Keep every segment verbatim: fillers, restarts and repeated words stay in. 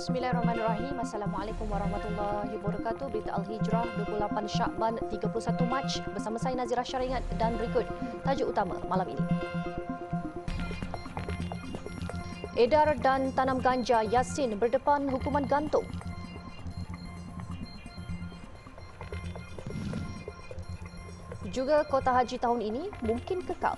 Bismillahirrahmanirrahim. Assalamualaikum warahmatullahi wabarakatuh. Berita Al-Hijrah dua puluh lapan Syakban tiga puluh satu Mac bersama saya Nazirah Syariat dan berikut tajuk utama malam ini. Edar dan tanam ganja Yasin berdepan hukuman gantung. Juga kota haji tahun ini mungkin kekal.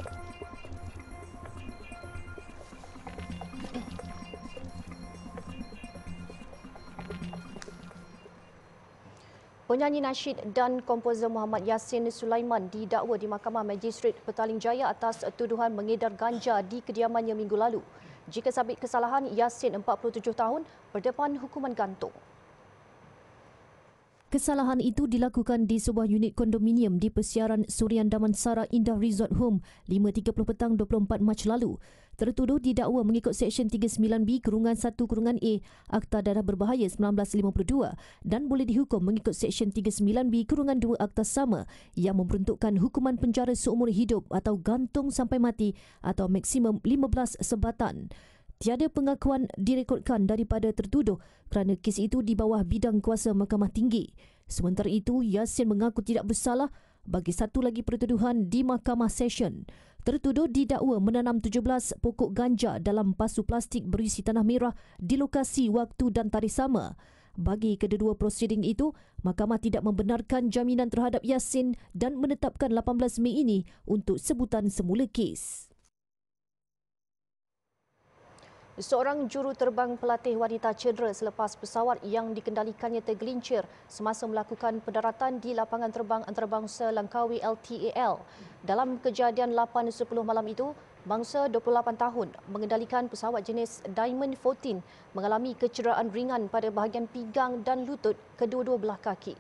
Penyanyi nasyid dan komposer Muhammad Yasin Sulaiman didakwa di Mahkamah Magistrate Petaling Jaya atas tuduhan mengedar ganja di kediamannya minggu lalu. Jika sabit kesalahan, Yasin empat puluh tujuh tahun berdepan hukuman gantung. Kesalahan itu dilakukan di sebuah unit kondominium di Persiaran Surian Damansara Indah Resort Home lima tiga puluh petang dua puluh empat Mac lalu. Tertuduh didakwa mengikut Seksyen tiga puluh sembilan B Kurungan satu Kurungan A Akta Darah Berbahaya seribu sembilan ratus lima puluh dua dan boleh dihukum mengikut Seksyen tiga puluh sembilan B Kurungan dua Akta sama yang memperuntukkan hukuman penjara seumur hidup atau gantung sampai mati atau maksimum lima belas sebatan. Tiada pengakuan direkodkan daripada tertuduh kerana kes itu di bawah bidang kuasa Mahkamah Tinggi. Sementara itu, Yasin mengaku tidak bersalah bagi satu lagi pertuduhan di Mahkamah Session. Tertuduh didakwa menanam tujuh belas pokok ganja dalam pasu plastik berisi tanah merah di lokasi, waktu dan tarikh sama. Bagi kedua-dua prosiding itu, Mahkamah tidak membenarkan jaminan terhadap Yasin dan menetapkan lapan belas Mei ini untuk sebutan semula kes. Seorang juru terbang pelatih wanita cedera selepas pesawat yang dikendalikannya tergelincir semasa melakukan pendaratan di lapangan terbang antarabangsa Langkawi L T A L. Dalam kejadian lapan sepuluh malam itu, bangsa dua puluh lapan tahun mengendalikan pesawat jenis Diamond empat belas mengalami kecederaan ringan pada bahagian pinggang dan lutut kedua-dua belah kaki.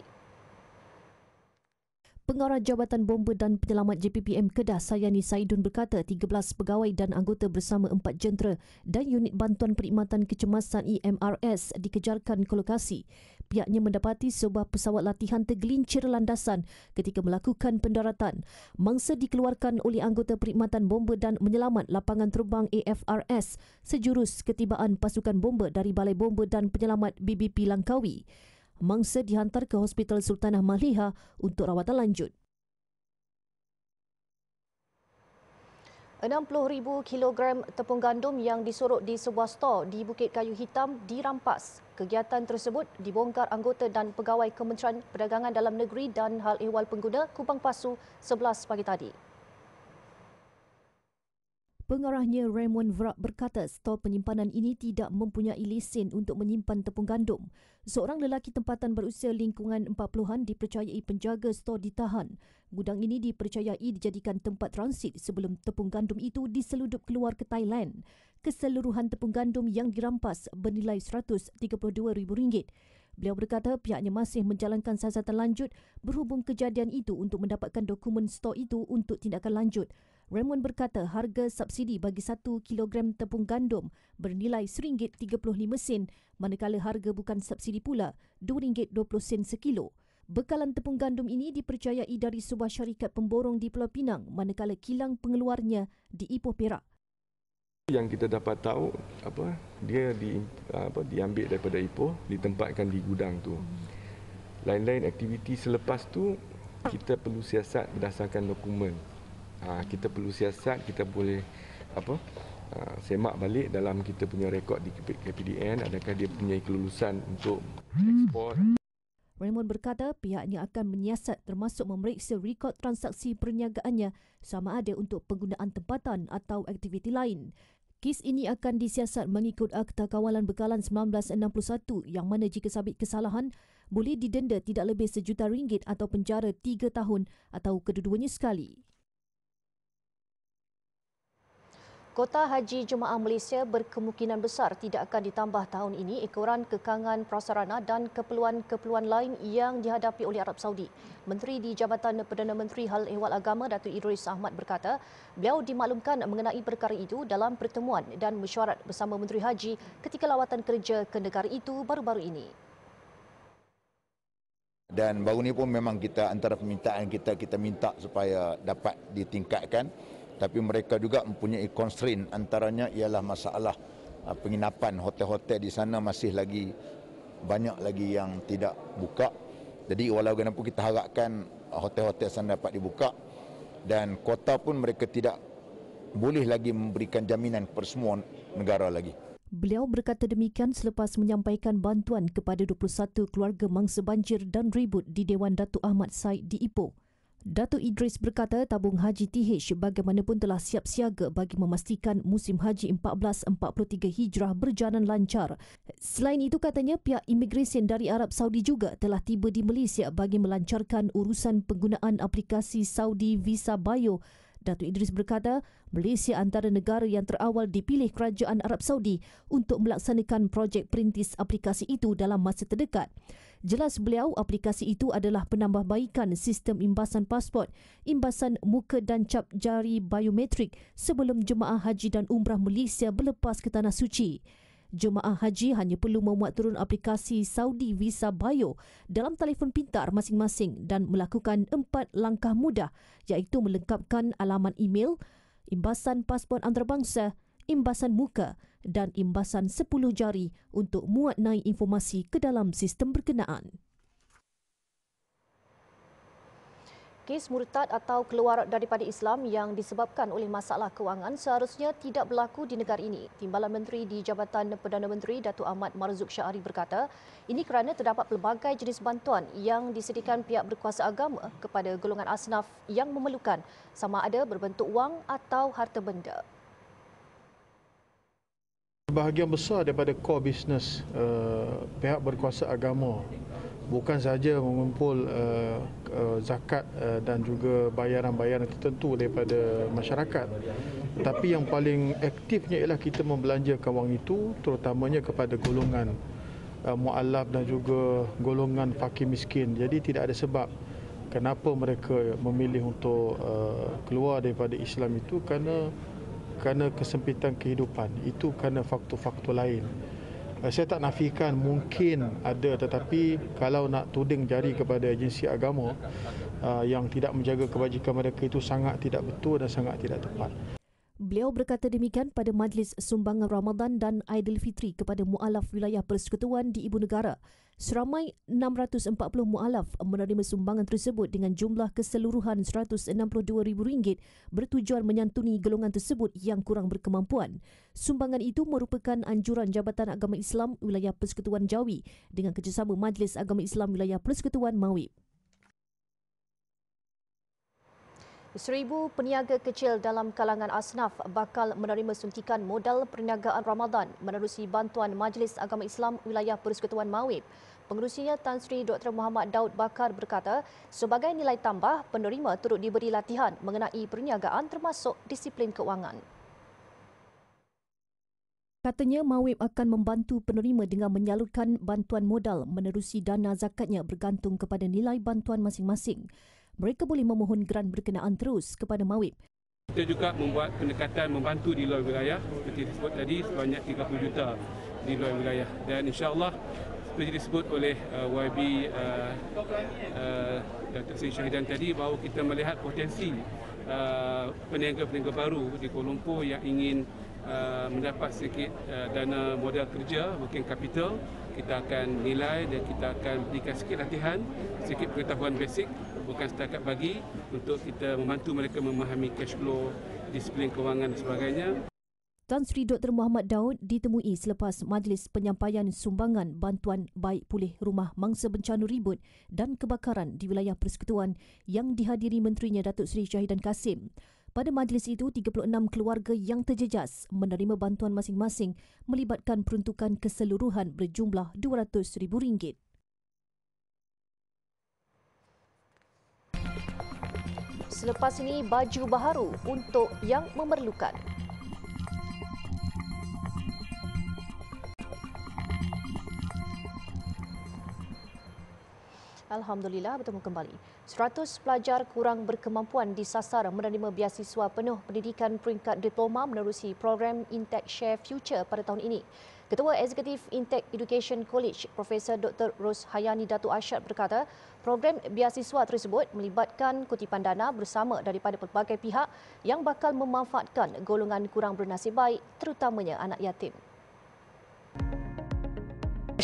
Pengarah Jabatan Bomba dan Penyelamat J P P M Kedah Sayani Saidun berkata tiga belas pegawai dan anggota bersama empat jentera dan unit bantuan perkhidmatan kecemasan E M R S dikejarkan ke lokasi. Pihaknya mendapati sebuah pesawat latihan tergelincir landasan ketika melakukan pendaratan. Mangsa dikeluarkan oleh anggota perkhidmatan bomba dan menyelamat lapangan terbang A F R S sejurus ketibaan pasukan bomba dari Balai Bomba dan Penyelamat B B P Langkawi. Mangsa dihantar ke Hospital Sultanah Mahliha untuk rawatan lanjut. enam puluh ribu kilogram tepung gandum yang disorok di sebuah stor di Bukit Kayu Hitam dirampas. Kegiatan tersebut dibongkar anggota dan pegawai Kementerian Perdagangan Dalam Negeri dan Hal Ehwal Pengguna Kupang Pasu sebelas pagi tadi. Pengarahnya Raymond Vrak berkata stor penyimpanan ini tidak mempunyai lesen untuk menyimpan tepung gandum. Seorang lelaki tempatan berusia lingkungan empat puluhan dipercayai penjaga stor ditahan. Gudang ini dipercayai dijadikan tempat transit sebelum tepung gandum itu diseludup keluar ke Thailand. Keseluruhan tepung gandum yang dirampas bernilai seratus tiga puluh dua ribu ringgit. Beliau berkata pihaknya masih menjalankan siasatan lanjut berhubung kejadian itu untuk mendapatkan dokumen stor itu untuk tindakan lanjut. Raymond berkata harga subsidi bagi satu kilogram tepung gandum bernilai seringgit tiga puluh lima sen manakala harga bukan subsidi pula dua ringgit dua puluh sen sekilo. Bekalan tepung gandum ini dipercayai dari sebuah syarikat pemborong di Pulau Pinang manakala kilang pengeluarnya di Ipoh Perak. Yang kita dapat tahu apa dia di apa diambil daripada Ipoh, ditempatkan di gudang tu. Lain-lain aktiviti selepas tu kita perlu siasat berdasarkan dokumen. Ha, kita perlu siasat, kita boleh apa ha, semak balik dalam kita punya rekod di K P D N adakah dia punya kelulusan untuk ekspor. Raymond berkata pihaknya akan menyiasat termasuk memeriksa rekod transaksi perniagaannya sama ada untuk penggunaan tempatan atau aktiviti lain. Kes ini akan disiasat mengikut Akta Kawalan Bekalan seribu sembilan ratus enam puluh satu yang mana jika sabit kesalahan boleh didenda tidak lebih sejuta ringgit atau penjara tiga tahun atau kedua-duanya sekali. Kota Haji Jemaah Malaysia berkemungkinan besar tidak akan ditambah tahun ini ekoran kekangan prasarana dan keperluan-keperluan lain yang dihadapi oleh Arab Saudi. Menteri di Jabatan Perdana Menteri Hal Ehwal Agama Datuk Idris Ahmad berkata, beliau dimaklumkan mengenai perkara itu dalam pertemuan dan mesyuarat bersama Menteri Haji ketika lawatan kerja ke negara itu baru-baru ini. Dan baru ni pun memang kita antara permintaan kita kita minta supaya dapat ditingkatkan. Tapi mereka juga mempunyai constraint, antaranya ialah masalah penginapan hotel-hotel di sana masih lagi banyak lagi yang tidak buka. Jadi walau bagaimanapun kita harapkan hotel-hotel sana dapat dibuka dan kota pun mereka tidak boleh lagi memberikan jaminan kepada semua negara lagi. Beliau berkata demikian selepas menyampaikan bantuan kepada dua puluh satu keluarga mangsa banjir dan ribut di Dewan Datuk Ahmad Said di Ipoh. Datuk Idris berkata tabung haji T H bagaimanapun telah siap siaga bagi memastikan musim haji empat belas empat puluh tiga Hijrah berjalan lancar. Selain itu katanya pihak imigresen dari Arab Saudi juga telah tiba di Malaysia bagi melancarkan urusan penggunaan aplikasi Saudi Visa Bio. Datuk Idris berkata Malaysia antara negara yang terawal dipilih Kerajaan Arab Saudi untuk melaksanakan projek perintis aplikasi itu dalam masa terdekat. Jelas beliau, aplikasi itu adalah penambahbaikan sistem imbasan pasport, imbasan muka dan cap jari biometrik sebelum jemaah haji dan umrah Malaysia berlepas ke Tanah Suci. Jemaah haji hanya perlu memuat turun aplikasi Saudi Visa Bio dalam telefon pintar masing-masing dan melakukan empat langkah mudah iaitu melengkapkan alamat email, imbasan pasport antarabangsa, imbasan muka dan imbasan sepuluh jari untuk muat naik informasi ke dalam sistem berkenaan. Kes murtad atau keluar daripada Islam yang disebabkan oleh masalah kewangan seharusnya tidak berlaku di negara ini. Timbalan Menteri di Jabatan Perdana Menteri Datuk Ahmad Marzuq Syahari berkata, ini kerana terdapat pelbagai jenis bantuan yang disediakan pihak berkuasa agama kepada golongan asnaf yang memerlukan, sama ada berbentuk wang atau harta benda. Bahagian besar daripada core business uh, pihak berkuasa agama bukan sahaja mengumpul uh, uh, zakat uh, dan juga bayaran-bayaran tertentu daripada masyarakat, tapi yang paling aktifnya ialah kita membelanjakan wang itu terutamanya kepada golongan uh, mu'alaf dan juga golongan fakir miskin. Jadi tidak ada sebab kenapa mereka memilih untuk uh, keluar daripada Islam itu kerana kerana kesempitan kehidupan. Itu kerana faktor-faktor lain. Saya tak nafikan mungkin ada, tetapi kalau nak tuding jari kepada agensi agama yang tidak menjaga kebajikan mereka itu sangat tidak betul dan sangat tidak tepat. Beliau berkata demikian pada Majlis Sumbangan Ramadan dan Aidilfitri kepada mualaf wilayah persekutuan di Ibu Negara. Seramai enam ratus empat puluh mualaf menerima sumbangan tersebut dengan jumlah keseluruhan seratus enam puluh dua ribu ringgit bertujuan menyantuni golongan tersebut yang kurang berkemampuan. Sumbangan itu merupakan anjuran Jabatan Agama Islam Wilayah Persekutuan Jawi dengan kerjasama Majlis Agama Islam Wilayah Persekutuan Mawib. Seribu peniaga kecil dalam kalangan asnaf bakal menerima suntikan modal perniagaan Ramadan menerusi bantuan Majlis Agama Islam Wilayah Persekutuan Mawib. Pengerusinya Tan Sri Doktor Muhammad Daud Bakar berkata, sebagai nilai tambah, penerima turut diberi latihan mengenai perniagaan termasuk disiplin kewangan. Katanya Mawib akan membantu penerima dengan menyalurkan bantuan modal menerusi dana zakatnya bergantung kepada nilai bantuan masing-masing. Mereka boleh memohon geran berkenaan terus kepada Mawib. Kita juga membuat pendekatan membantu di luar wilayah seperti disebut tadi sebanyak tiga puluh juta di luar wilayah dan insya-Allah seperti disebut oleh uh, Y B uh, uh, Datuk Seri Syahidan tadi bahawa kita melihat potensi uh, peniaga-peniaga baru di Kuala Lumpur yang ingin uh, mendapat sedikit uh, dana modal kerja, working capital. Kita akan nilai dan kita akan berikan sikit latihan, sikit pengetahuan basic bukan setakat bagi untuk kita membantu mereka memahami cash flow, disiplin kewangan dan sebagainya. Tan Sri Doktor Muhammad Daud ditemui selepas majlis penyampaian sumbangan bantuan baik pulih rumah mangsa bencana ribut dan kebakaran di wilayah persekutuan yang dihadiri menterinya Datuk Seri Syahidan Kasim. Pada majlis itu, tiga puluh enam keluarga yang terjejas menerima bantuan masing-masing melibatkan peruntukan keseluruhan berjumlah dua ratus ribu ringgit. Selepas ini, baju baharu untuk yang memerlukan. Alhamdulillah, bertemu kembali. seratus pelajar kurang berkemampuan disasar menerima beasiswa penuh pendidikan peringkat diploma menerusi program Intech Share Future pada tahun ini. Ketua Eksekutif Intech Education College, Profesor Doktor Ros Hayani Datuk Arsyad berkata, program beasiswa tersebut melibatkan kutipan dana bersama daripada pelbagai pihak yang bakal memanfaatkan golongan kurang bernasib baik, terutamanya anak yatim.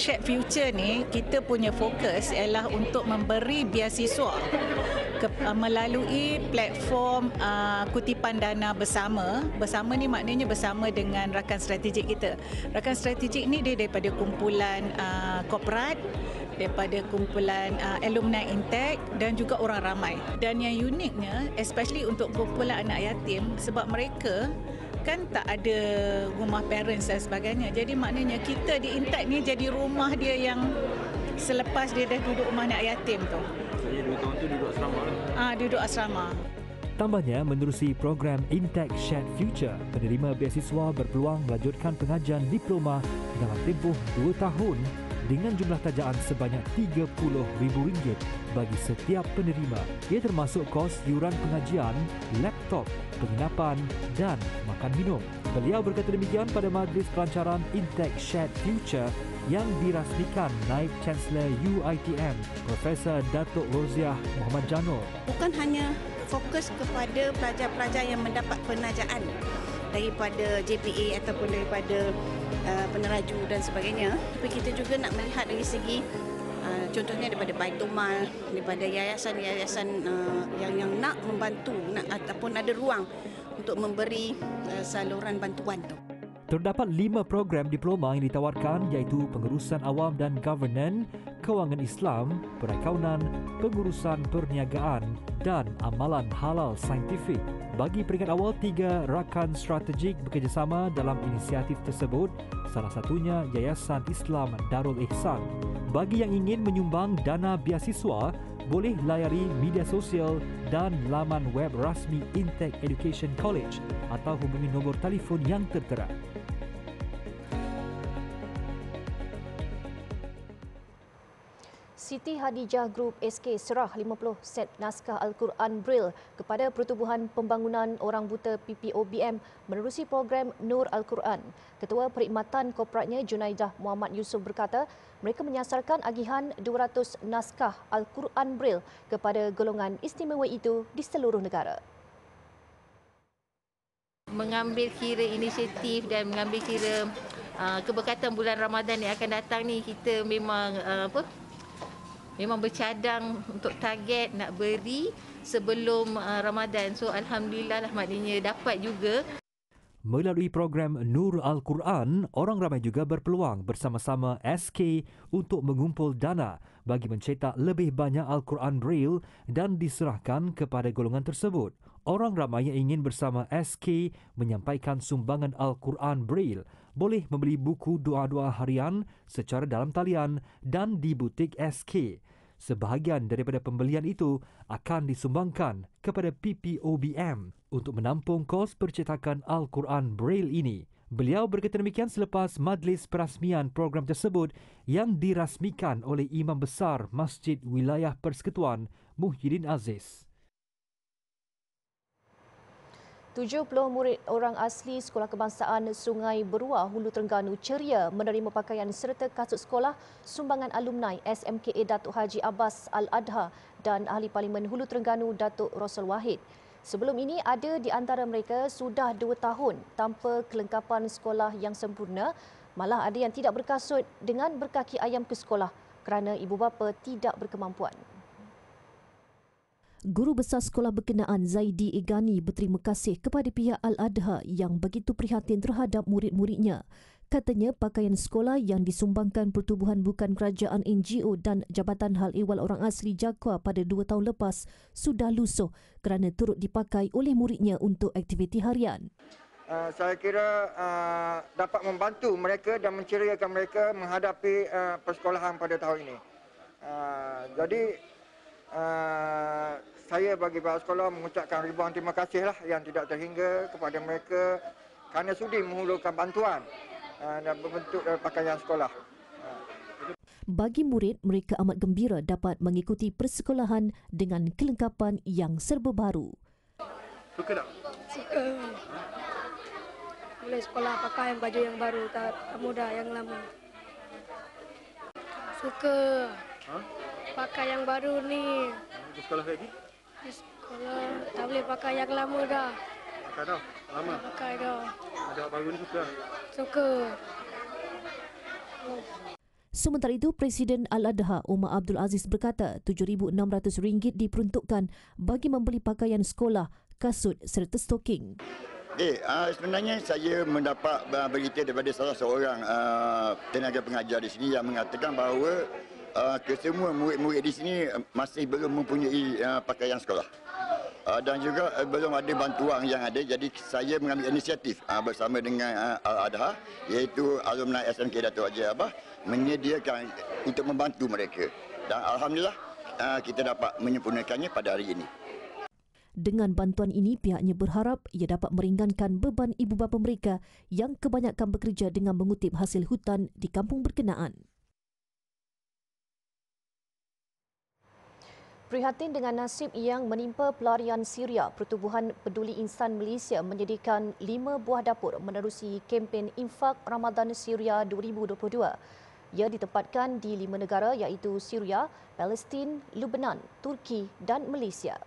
Shared Future ni, kita punya fokus ialah untuk memberi beasiswa ke, uh, melalui platform uh, kutipan dana bersama. Bersama ni maknanya bersama dengan rakan strategik kita. Rakan strategik ni dia daripada kumpulan uh, korporat, daripada kumpulan uh, alumni Intech dan juga orang ramai. Dan yang uniknya, especially untuk kumpulan anak yatim, sebab mereka kan tak ada rumah parents dan sebagainya. Jadi maknanya kita di Intech ni jadi rumah dia yang selepas dia dah duduk rumah anak yatim tu. Jadi dua tahun tu duduk asrama? Ah, duduk asrama. Tambahnya, menerusi program Intech Shared Future, penerima beasiswa berpeluang melanjutkan pengajian diploma dalam tempoh dua tahun dengan jumlah tajaan sebanyak tiga puluh ribu ringgit bagi setiap penerima. Ia termasuk kos yuran pengajian, laptop, penginapan dan makan minum. Beliau berkata demikian pada majlis pelancaran Intech Shared Future yang dirasmikan Naib Chancellor U I T M, Profesor Datuk Roziah Muhammad Janor. Bukan hanya fokus kepada pelajar-pelajar yang mendapat penajaan daripada J P A ataupun daripada uh, peneraju dan sebagainya, tapi kita juga nak melihat dari segi uh, contohnya daripada Baitul Mal, daripada yayasan-yayasan uh, yang yang nak membantu nak, ataupun ada ruang untuk memberi uh, saluran bantuan tu. Terdapat lima program diploma yang ditawarkan iaitu Pengurusan Awam dan Governance, Kewangan Islam, Perakaunan, Pengurusan Perniagaan dan Amalan Halal Saintifik. Bagi peringkat awal, tiga rakan strategik bekerjasama dalam inisiatif tersebut, salah satunya Yayasan Islam Darul Ihsan. Bagi yang ingin menyumbang dana beasiswa, boleh layari media sosial dan laman web rasmi Intech Education College atau hubungi nombor telefon yang tertera. Siti Hadijah Group S K serah lima puluh set naskah Al-Quran Braille kepada Pertubuhan Pembangunan Orang Buta P P O B M menerusi program Nur Al-Quran. Ketua Perkhidmatan Korporatnya Junaidah Muhammad Yusof berkata, mereka menyasarkan agihan dua ratus naskah Al-Quran Braille kepada golongan istimewa itu di seluruh negara. Mengambil kira inisiatif dan mengambil kira uh, keberkatan bulan Ramadan yang akan datang ni, kita memang uh, apa? Memang bercadang untuk target nak beri sebelum uh, Ramadan. So alhamdulillah lah, maknanya dapat juga. Melalui program Nur Al-Quran, orang ramai juga berpeluang bersama-sama S K untuk mengumpul dana bagi mencetak lebih banyak Al-Quran Braille dan diserahkan kepada golongan tersebut. Orang ramai yang ingin bersama S K menyampaikan sumbangan Al-Quran Braille boleh membeli buku doa-doa harian secara dalam talian dan di butik S K. Sebahagian daripada pembelian itu akan disumbangkan kepada P P O B M untuk menampung kos percetakan Al-Quran Braille ini. Beliau berkata demikian selepas majlis perasmian program tersebut yang dirasmikan oleh Imam Besar Masjid Wilayah Persekutuan Muhyiddin Aziz. tujuh puluh murid orang asli Sekolah Kebangsaan Sungai Beruah, Hulu Terengganu ceria menerima pakaian serta kasut sekolah sumbangan alumni S M K A Datuk Haji Abbas Al-Adha dan Ahli Parlimen Hulu Terengganu Datuk Rosul Wahid. Sebelum ini, ada di antara mereka sudah dua tahun tanpa kelengkapan sekolah yang sempurna, malah ada yang tidak berkasut dengan berkaki ayam ke sekolah kerana ibu bapa tidak berkemampuan. Guru Besar Sekolah Berkenaan Zaidi Egani berterima kasih kepada pihak Al-Adha yang begitu prihatin terhadap murid-muridnya. Katanya pakaian sekolah yang disumbangkan Pertubuhan Bukan Kerajaan N G O dan Jabatan Hal Ehwal Orang Asli JAKWA pada dua tahun lepas sudah lusuh kerana turut dipakai oleh muridnya untuk aktiviti harian. Uh, saya kira uh, dapat membantu mereka dan menceriakan mereka menghadapi uh, persekolahan pada tahun ini. Uh, jadi uh, saya bagi pihak sekolah mengucapkan ribuan terima kasih lah yang tidak terhingga kepada mereka kerana sudi menghulurkan bantuan uh, dan berbentuk uh, pakaian sekolah. Bagi murid, mereka amat gembira dapat mengikuti persekolahan dengan kelengkapan yang serba baru. Suka tak? Suka. Boleh sekolah pakai baju yang baru, tak, tak mudah yang lama. Suka. Ha? Pakai yang baru ni. Di sekolah lagi? Di sekolah tak boleh pakai yang lama dah. Pakai dah? Lama? Pakai dah. Ada baru ni suka? Suka. Sementara itu, Presiden Al-Adha Umar Abdul Aziz berkata tujuh ribu enam ratus ringgit diperuntukkan bagi membeli pakaian sekolah, kasut serta stoking. Eh, uh, sebenarnya saya mendapat uh, berita daripada salah seorang uh, tenaga pengajar di sini yang mengatakan bahawa uh, kesemua murid-murid di sini masih belum mempunyai uh, pakaian sekolah. Uh, dan juga uh, belum ada bantuan yang ada, jadi saya mengambil inisiatif uh, bersama dengan uh, Al-Adha, iaitu alumni S M K Dato' Haji Abah, menyediakan untuk membantu mereka. Dan Alhamdulillah uh, kita dapat menyempurnakannya pada hari ini. Dengan bantuan ini, pihaknya berharap ia dapat meringankan beban ibu bapa mereka yang kebanyakan bekerja dengan mengutip hasil hutan di kampung berkenaan. Prihatin dengan nasib yang menimpa pelarian Syria, Pertubuhan Peduli Insan Malaysia menyediakan lima buah dapur menerusi kempen Infak Ramadan Syria dua ribu dua puluh dua. Ia ditempatkan di lima negara iaitu Syria, Palestin, Lebanon, Turki dan Malaysia.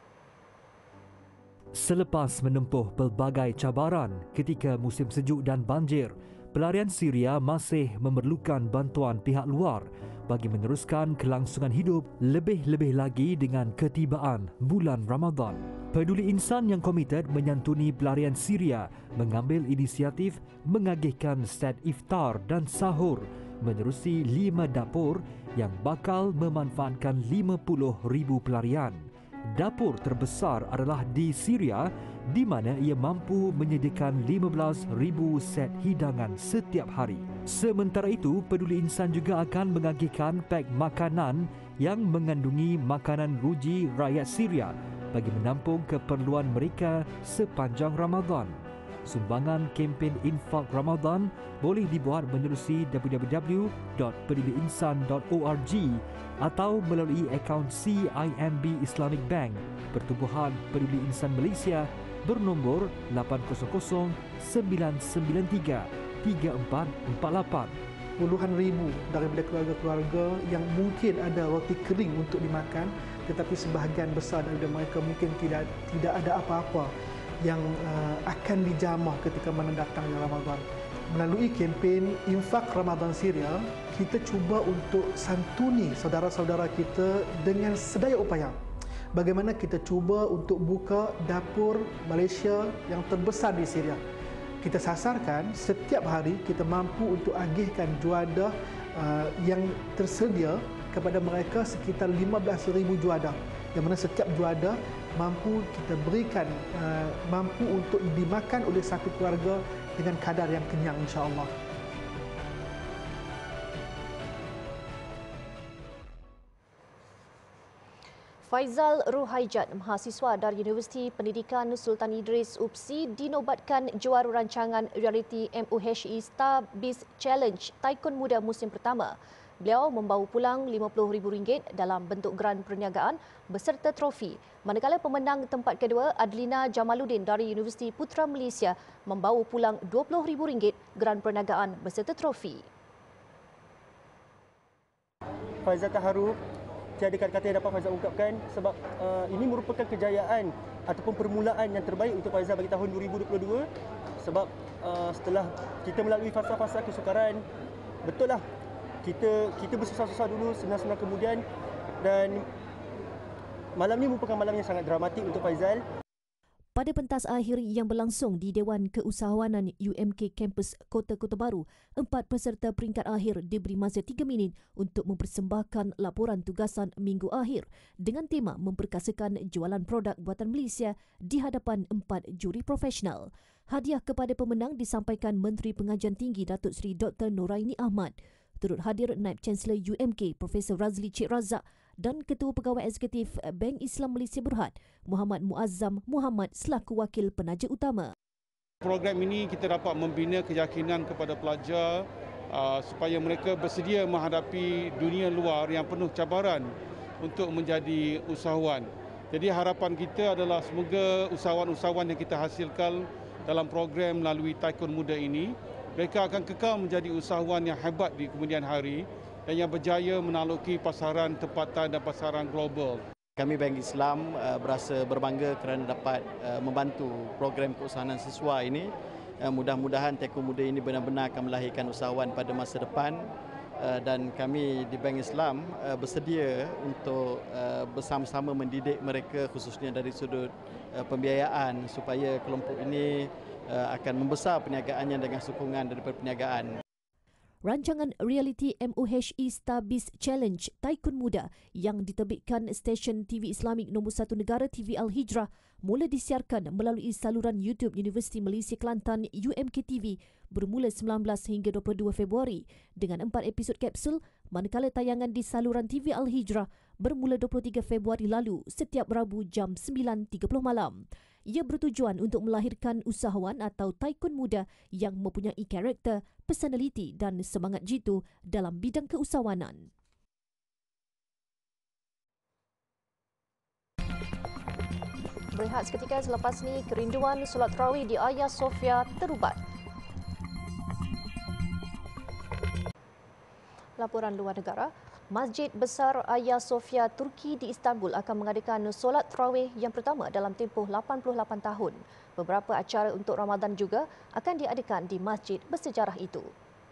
Selepas menempuh pelbagai cabaran ketika musim sejuk dan banjir, pelarian Syria masih memerlukan bantuan pihak luar bagi meneruskan kelangsungan hidup, lebih-lebih lagi dengan ketibaan bulan Ramadan. Peduli Insan yang komited menyantuni pelarian Syria mengambil inisiatif mengagihkan set iftar dan sahur menerusi lima dapur yang bakal memanfaatkan lima puluh ribu pelarian. Dapur terbesar adalah di Syria, di mana ia mampu menyediakan lima belas ribu set hidangan setiap hari. Sementara itu, Peduli Insan juga akan mengagihkan pek makanan yang mengandungi makanan ruji rakyat Syria bagi menampung keperluan mereka sepanjang Ramadan. Sumbangan kempen Infak Ramadan boleh dibuat menerusi w w w dot peduli insan dot org atau melalui akaun C I M B Islamic Bank, Pertubuhan Peduli Insan Malaysia bernombor lapan kosong kosong sembilan sembilan tiga tiga empat empat lapan. Puluhan ribu daripada keluarga-keluarga yang mungkin ada roti kering untuk dimakan, tetapi sebahagian besar daripada mereka mungkin tidak tidak ada apa-apa yang uh, akan dijamah ketika mana datangnya Ramadan. Melalui kempen Infak Ramadan Syria, kita cuba untuk santuni saudara-saudara kita dengan sedaya upaya. Bagaimana kita cuba untuk buka dapur Malaysia yang terbesar di Syria. Kita sasarkan setiap hari kita mampu untuk agihkan juadah uh, yang tersedia kepada mereka sekitar lima belas ribu juadah. Yang mana setiap juadah mampu kita berikan, uh, mampu untuk dimakan oleh satu keluarga dengan kadar yang kenyang, insya-Allah. Faizal Ruhaijat, mahasiswa dari Universiti Pendidikan Sultan Idris U P S I, dinobatkan juara rancangan realiti M U H I Star Beast Challenge Taikun Muda musim pertama. Beliau membawa pulang lima puluh ribu ringgit dalam bentuk geran perniagaan beserta trofi. Manakala pemenang tempat kedua, Adlina Jamaluddin dari Universiti Putra Malaysia, membawa pulang dua puluh ribu ringgit geran perniagaan beserta trofi. Faizal terharu, tiada kata-kata yang dapat Faizal ungkapkan sebab uh, ini merupakan kejayaan ataupun permulaan yang terbaik untuk Faizal bagi tahun dua ribu dua puluh dua sebab uh, setelah kita melalui fasa-fasa kesukaran, betul lah kita kita bersusah-susah dulu, senang-senang kemudian, dan malam ini merupakan malam yang sangat dramatik untuk Faizal. Pada pentas akhir yang berlangsung di Dewan Keusahawanan U M K Kampus Kota Kota Baru, empat peserta peringkat akhir diberi masa tiga minit untuk mempersembahkan laporan tugasan minggu akhir dengan tema memperkasakan jualan produk buatan Malaysia di hadapan empat juri profesional. Hadiah kepada pemenang disampaikan Menteri Pengajian Tinggi Datuk Seri Doktor Noraini Ahmad. Turut hadir Naib Chancellor U M K Profesor Razli Cik Razak dan Ketua Pegawai Eksekutif Bank Islam Malaysia Berhad Muhammad Muazzam Muhammad selaku Wakil Penaja Utama. Program ini kita dapat membina keyakinan kepada pelajar uh, supaya mereka bersedia menghadapi dunia luar yang penuh cabaran untuk menjadi usahawan. Jadi harapan kita adalah semoga usahawan-usahawan yang kita hasilkan dalam program melalui Taikun Muda ini, mereka akan kekal menjadi usahawan yang hebat di kemudian hari dan yang berjaya menaluki pasaran tempatan dan pasaran global. Kami Bank Islam uh, berasa berbangga kerana dapat uh, membantu program keusahawanan siswa ini. Uh, mudah-mudahan Taikun Muda ini benar-benar akan melahirkan usahawan pada masa depan dan kami di Bank Islam bersedia untuk bersama-sama mendidik mereka khususnya dari sudut pembiayaan supaya kelompok ini akan membesar perniagaannya dengan sokongan daripada perniagaan. Rancangan realiti M O H E Starbiz Challenge Tycoon Muda yang diterbitkan stesen T V Islamik nombor satu negara T V Al-Hijrah mula disiarkan melalui saluran YouTube Universiti Malaysia Kelantan U M K T V bermula sembilan belas hingga dua puluh dua Februari dengan empat episod kapsul, manakala tayangan di saluran T V Al-Hijrah bermula dua puluh tiga Februari lalu setiap Rabu jam sembilan tiga puluh malam. Ia bertujuan untuk melahirkan usahawan atau tycoon muda yang mempunyai karakter, personaliti dan semangat jitu dalam bidang keusahawanan. Berehat seketika selepas ni, kerinduan solat tarawih di Hagia Sophia terubat. Laporan luar negara. Masjid Besar Hagia Sophia Turki di Istanbul akan mengadakan solat tarawih yang pertama dalam tempoh lapan puluh lapan tahun. Beberapa acara untuk Ramadan juga akan diadakan di masjid bersejarah itu.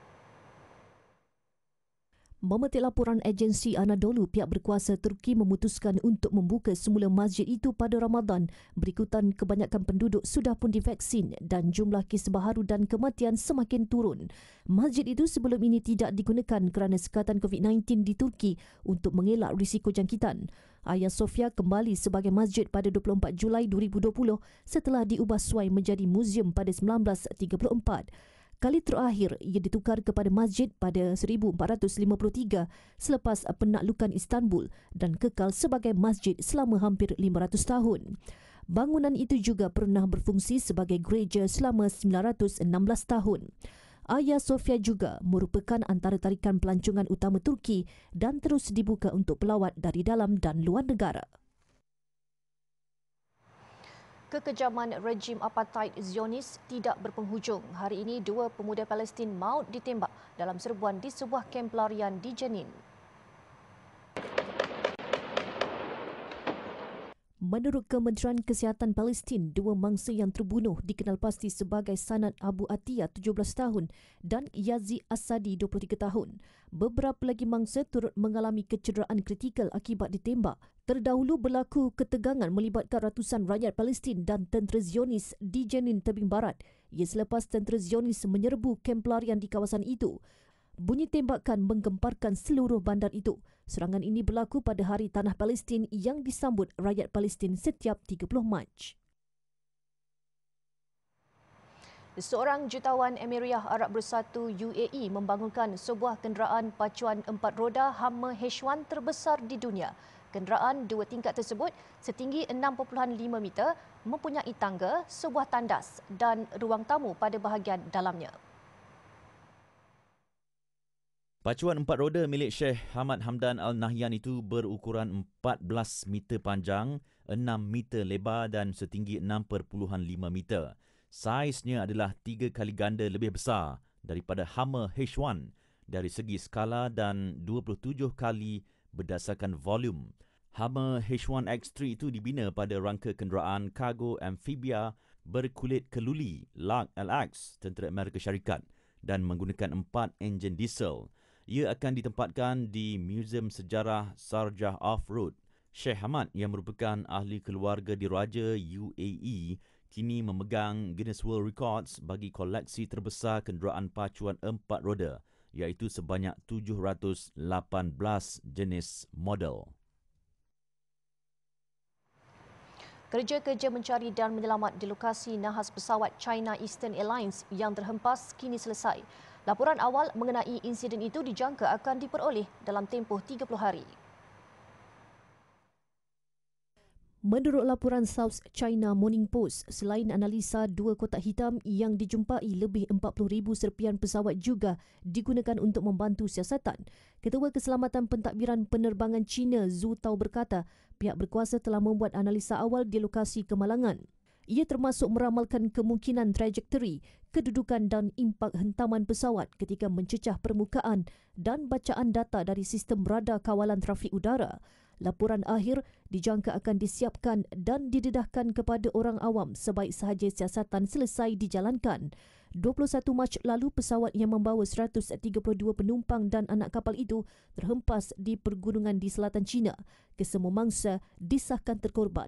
Memetik laporan agensi Anadolu, pihak berkuasa Turki memutuskan untuk membuka semula masjid itu pada Ramadan berikutan kebanyakan penduduk sudah pun divaksin dan jumlah kes baharu dan kematian semakin turun. Masjid itu sebelum ini tidak digunakan kerana sekatan covid sembilan belas di Turki untuk mengelak risiko jangkitan. Hagia Sophia kembali sebagai masjid pada dua puluh empat Julai dua ribu dua puluh setelah diubah suai menjadi muzium pada sembilan belas tiga puluh empat. Kali terakhir ia ditukar kepada masjid pada seribu empat ratus lima puluh tiga selepas penaklukan Istanbul dan kekal sebagai masjid selama hampir lima ratus tahun. Bangunan itu juga pernah berfungsi sebagai gereja selama sembilan ratus enam belas tahun. Hagia Sophia juga merupakan antara tarikan pelancongan utama Turki dan terus dibuka untuk pelawat dari dalam dan luar negara. Kekejaman rejim apartheid Zionis tidak berpenghujung. Hari ini, dua pemuda Palestin maut ditembak dalam serbuan di sebuah kamp pelarian di Jenin. Menurut Kementerian Kesihatan Palestin, dua mangsa yang terbunuh dikenal pasti sebagai Sanad Abu Atiyah tujuh belas tahun dan Yazi Asadi dua puluh tiga tahun. Beberapa lagi mangsa turut mengalami kecederaan kritikal akibat ditembak. Terdahulu berlaku ketegangan melibatkan ratusan rakyat Palestin dan tentera Zionis di Jenin tebing barat. Ia selepas tentera Zionis menyerbu kamp pelarian di kawasan itu. Bunyi tembakan menggemparkan seluruh bandar itu. Serangan ini berlaku pada Hari Tanah Palestin yang disambut rakyat Palestin setiap tiga puluh Mac. Seorang jutawan Emiriah Arab Bersatu U A E membangunkan sebuah kenderaan pacuan empat roda Hummer H satu terbesar di dunia. Kenderaan dua tingkat tersebut setinggi enam perpuluhan lima meter mempunyai tangga, sebuah tandas dan ruang tamu pada bahagian dalamnya. Pacuan empat roda milik Sheikh Hamad Hamdan Al Nahyan itu berukuran empat belas meter panjang, enam meter lebar dan setinggi enam perpuluhan lima meter. Saiznya adalah tiga kali ganda lebih besar daripada Hummer H satu dari segi skala dan dua puluh tujuh kali berdasarkan volume. Hummer H satu X tiga itu dibina pada rangka kenderaan kargo amfibia berkulit keluli Lark L X Tentera Amerika Syarikat dan menggunakan empat enjin diesel. Ia akan ditempatkan di Museum Sejarah Sharjah Off-Road. Sheikh Hamad yang merupakan ahli keluarga diraja U A E kini memegang Guinness World Records bagi koleksi terbesar kenderaan pacuan empat roda, iaitu sebanyak tujuh ratus lapan belas jenis model. Kerja-kerja mencari dan menyelamat di lokasi nahas pesawat China Eastern Airlines yang terhempas kini selesai. Laporan awal mengenai insiden itu dijangka akan diperoleh dalam tempoh tiga puluh hari. Menurut laporan South China Morning Post, selain analisa dua kotak hitam yang dijumpai, lebih empat puluh ribu serpian pesawat juga digunakan untuk membantu siasatan. Ketua Keselamatan Pentadbiran Penerbangan China Zhu Tao berkata, pihak berkuasa telah membuat analisa awal di lokasi kemalangan. Ia termasuk meramalkan kemungkinan trajektori, kedudukan dan impak hentaman pesawat ketika mencecah permukaan dan bacaan data dari sistem radar kawalan trafik udara. Laporan akhir dijangka akan disiapkan dan didedahkan kepada orang awam sebaik sahaja siasatan selesai dijalankan. dua puluh satu Mac lalu, pesawat yang membawa seratus tiga puluh dua penumpang dan anak kapal itu terhempas di pergunungan di selatan China. Kesemua mangsa disahkan terkorban.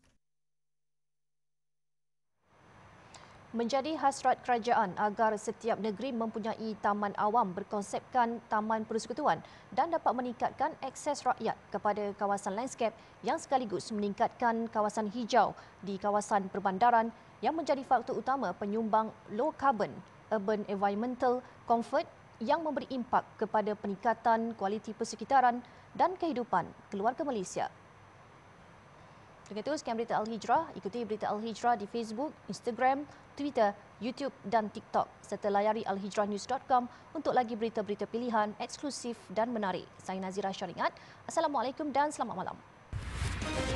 Menjadi hasrat kerajaan agar setiap negeri mempunyai taman awam berkonsepkan taman persekutuan dan dapat meningkatkan akses rakyat kepada kawasan landscape yang sekaligus meningkatkan kawasan hijau di kawasan perbandaran yang menjadi faktor utama penyumbang low carbon urban environmental comfort yang memberi impak kepada peningkatan kualiti persekitaran dan kehidupan keluarga Malaysia. Dengan itu, sekian berita Al-Hijrah. Ikuti berita Al-Hijrah di Facebook, Instagram, Twitter, YouTube dan TikTok serta layari al hijrah news dot com untuk lagi berita-berita pilihan eksklusif dan menarik. Saya Nazira Syaringat. Assalamualaikum dan selamat malam.